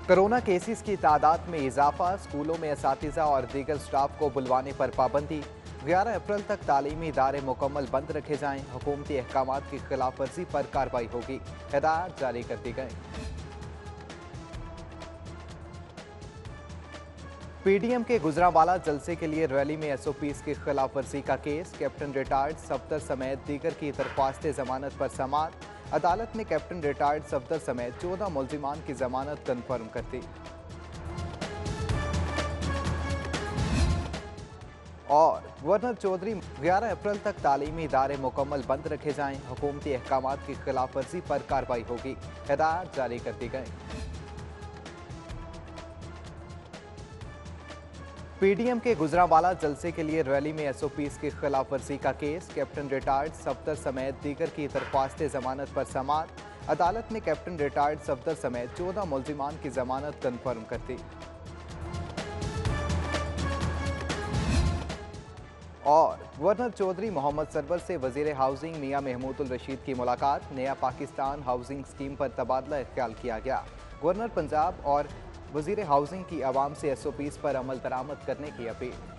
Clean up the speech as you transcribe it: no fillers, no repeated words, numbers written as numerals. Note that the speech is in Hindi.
कोरोना केसेस की तादाद में इजाफा, स्कूलों में असातिज़ा और दीगर स्टाफ को बुलवाने पर पाबंदी। 11 अप्रैल तक तालीमी इदारे मुकम्मल बंद रखे जाएं। हुकूमती अहकामात की खिलाफ वर्जी पर कार्रवाई होगी, हिदायत जारी कर दी गई। पीडीएम के गुजरांवाला जलसे के लिए रैली में एसओपीज की खिलाफ वर्जी का केस। कैप्टन रिटायर्ड सफदर समेत दीगर की दरख्वास्त जमानत पर समाअत। अदालत ने कैप्टन रिटायर्ड सफदर समेत 14 मुल्जिमान की जमानत कन्फर्म कर दी। और गवर्नर चौधरी 11 अप्रैल तक तालीमी इदारे मुकम्मल बंद रखे जाएं। हुकूमती अहकामात की खिलाफ वर्जी पर कार्रवाई होगी, हिदायत जारी कर दी गई। पीडीएम के गुजरांवाला जलसे के लिए रैली में एसओपीज की खिलाफ वर्जी का केस। कैप्टन रिटायर्ड सफदर समेत दीगर की दरख्वास्त जमानत पर समाअत। अदालत ने कैप्टन रिटायर्ड सफदर समेत 14 मुल्जिमान की जमानत कन्फर्म कर दी। और गवर्नर चौधरी मोहम्मद सरवर से वजीर हाउसिंग मियां महमूदुल रशीद की मुलाकात। नया पाकिस्तान हाउसिंग स्कीम पर तबादला ख्याल किया गया। गवर्नर पंजाब और वजीर हाउसिंग की आवाम से एसओपीज पर अमल दरामद करने की अपील।